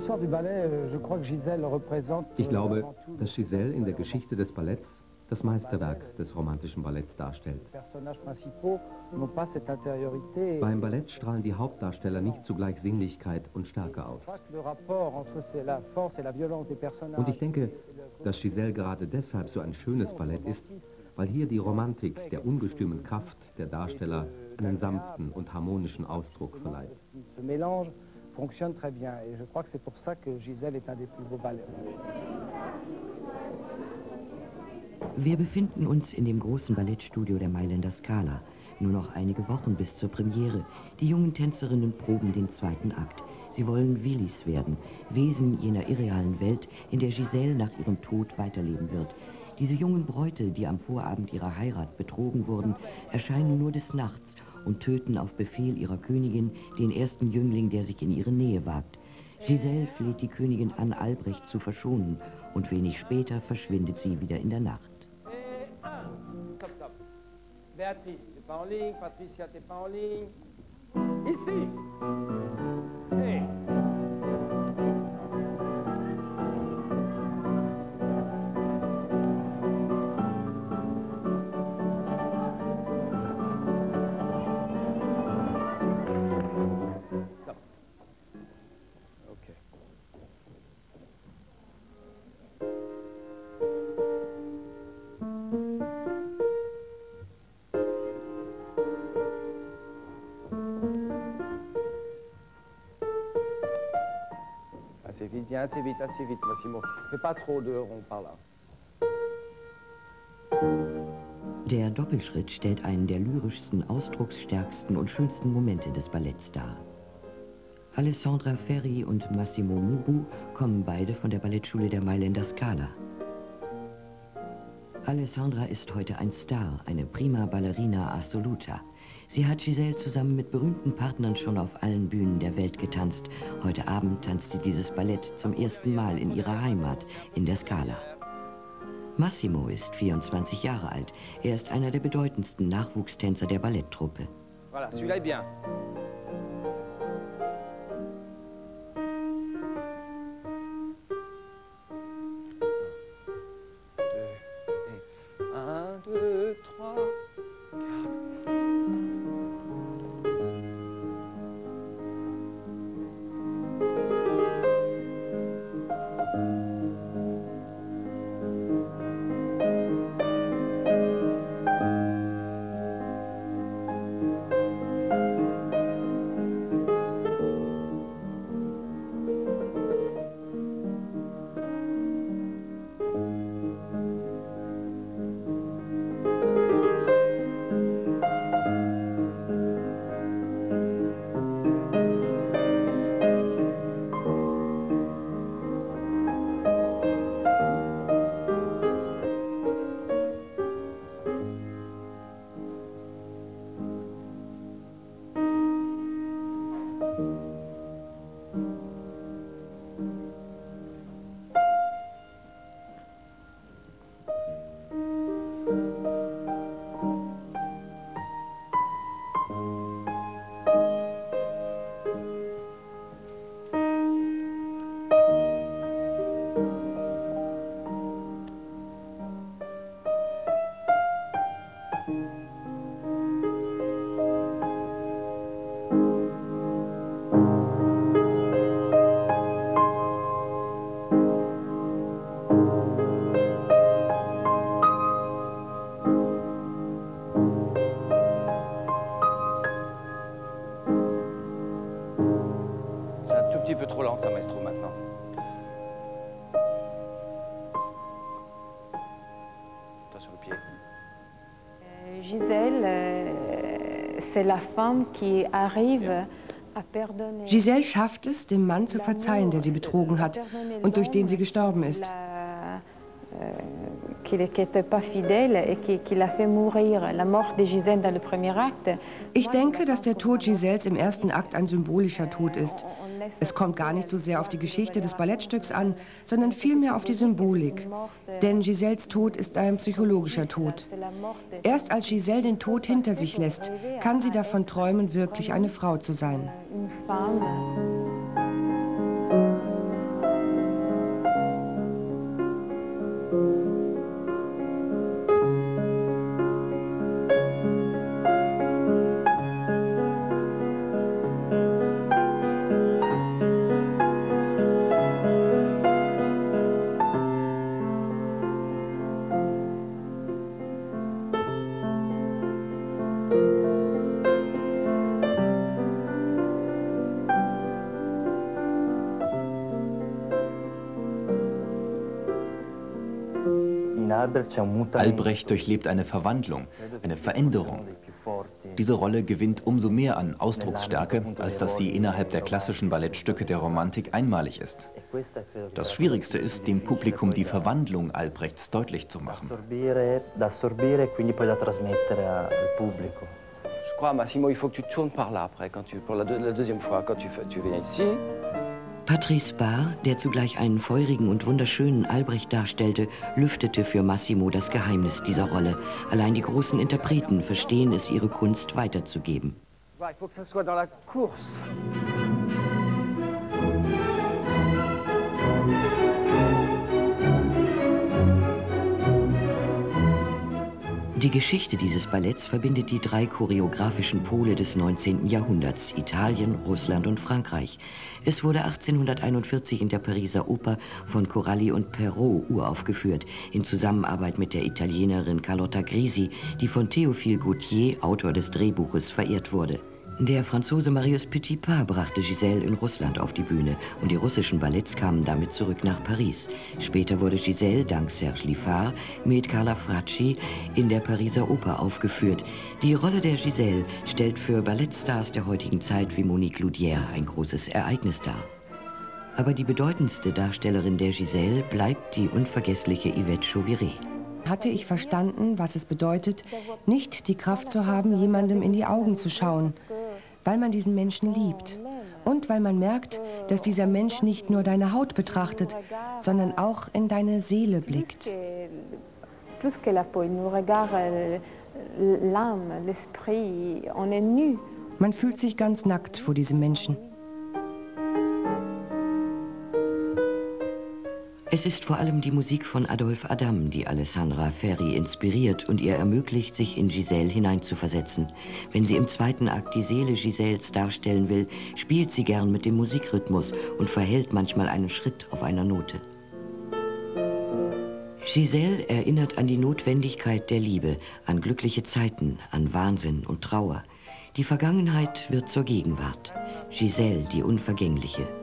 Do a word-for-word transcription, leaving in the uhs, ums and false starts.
Ich glaube, dass Giselle in der Geschichte des Balletts das Meisterwerk des romantischen Balletts darstellt. Beim Ballett strahlen die Hauptdarsteller nicht zugleich Sinnlichkeit und Stärke aus. Und ich denke, dass Giselle gerade deshalb so ein schönes Ballett ist, weil hier die Romantik der ungestümen Kraft der Darsteller einen sanften und harmonischen Ausdruck verleiht. Wir befinden uns in dem großen Ballettstudio der Mailänder Scala. Nur noch einige Wochen bis zur Premiere. Die jungen Tänzerinnen proben den zweiten Akt. Sie wollen Willis werden, Wesen jener irrealen Welt, in der Giselle nach ihrem Tod weiterleben wird. Diese jungen Bräute, die am Vorabend ihrer Heirat betrogen wurden, erscheinen nur des Nachts und töten auf Befehl ihrer Königin den ersten Jüngling, der sich in ihre Nähe wagt. Giselle fleht die Königin an, Albrecht zu verschonen, und wenig später verschwindet sie wieder in der Nacht. Stop, stop. Béatrice, t'es pas en ligne. Patricia, t'es pas en ligne. Ici. Hey. Stop. Okay. Assez vite, viens assez vite, assez vite, Massimo. Fais pas trop de rond par là. Der Doppelschritt stellt einen der lyrischsten, ausdrucksstärksten und schönsten Momente des Balletts dar. Alessandra Ferri und Massimo Muru kommen beide von der Ballettschule der Mailänder Scala. Alessandra ist heute ein Star, eine prima Ballerina assoluta. Sie hat Giselle zusammen mit berühmten Partnern schon auf allen Bühnen der Welt getanzt. Heute Abend tanzt sie dieses Ballett zum ersten Mal in ihrer Heimat, in der Scala. Massimo ist vierundzwanzig Jahre alt. Er ist einer der bedeutendsten Nachwuchstänzer der Balletttruppe. Voilà, celui-là est bien. Un, deux, trois, quatre. Un peu trop lent, ça, maestro, maintenant. Attention le pied. Euh, Giselle, euh, c'est la femme qui arrive à pardonner. Giselle schafft es, dem Mann zu verzeihen, der sie betrogen hat und durch den sie gestorben ist. Ich denke, dass der Tod Giselles im ersten Akt ein symbolischer Tod ist. Es kommt gar nicht so sehr auf die Geschichte des Ballettstücks an, sondern vielmehr auf die Symbolik. Denn Giselles Tod ist ein psychologischer Tod. Erst als Giselle den Tod hinter sich lässt, kann sie davon träumen, wirklich eine Frau zu sein. Albrecht durchlebt eine Verwandlung, eine Veränderung. Diese Rolle gewinnt umso mehr an Ausdrucksstärke, als dass sie innerhalb der klassischen Ballettstücke der Romantik einmalig ist. Das Schwierigste ist, dem Publikum die Verwandlung Albrechts deutlich zu machen. Je crois, Massimo, il faut que tu tournes par là après, quand tu, pour la, la deuxième fois, quand tu, tu viens ici. Patrice Bar, der zugleich einen feurigen und wunderschönen Albrecht darstellte, lüftete für Massimo das Geheimnis dieser Rolle. Allein die großen Interpreten verstehen es, ihre Kunst weiterzugeben. Il faut que ça soit dans la course. Die Geschichte dieses Balletts verbindet die drei choreografischen Pole des neunzehnten Jahrhunderts, Italien, Russland und Frankreich. Es wurde achtzehnhunderteinundvierzig in der Pariser Oper von Coralli und Perrault uraufgeführt, in Zusammenarbeit mit der Italienerin Carlotta Grisi, die von Théophile Gautier, Autor des Drehbuches, verehrt wurde. Der Franzose Marius Petipa brachte Giselle in Russland auf die Bühne und die russischen Balletts kamen damit zurück nach Paris. Später wurde Giselle, dank Serge Liffard, mit Carla Fracci in der Pariser Oper aufgeführt. Die Rolle der Giselle stellt für Ballettstars der heutigen Zeit wie Monique Ludière ein großes Ereignis dar. Aber die bedeutendste Darstellerin der Giselle bleibt die unvergessliche Yvette Chauvirey. Hatte ich verstanden, was es bedeutet, nicht die Kraft zu haben, jemandem in die Augen zu schauen, weil man diesen Menschen liebt und weil man merkt, dass dieser Mensch nicht nur deine Haut betrachtet, sondern auch in deine Seele blickt. Plus que la peau, il nous regarde l'âme, l'esprit, on est nu. Man fühlt sich ganz nackt vor diesem Menschen. Es ist vor allem die Musik von Adolphe Adam, die Alessandra Ferri inspiriert und ihr ermöglicht, sich in Giselle hineinzuversetzen. Wenn sie im zweiten Akt die Seele Giselles darstellen will, spielt sie gern mit dem Musikrhythmus und verhält manchmal einen Schritt auf einer Note. Giselle erinnert an die Notwendigkeit der Liebe, an glückliche Zeiten, an Wahnsinn und Trauer. Die Vergangenheit wird zur Gegenwart. Giselle, die Unvergängliche.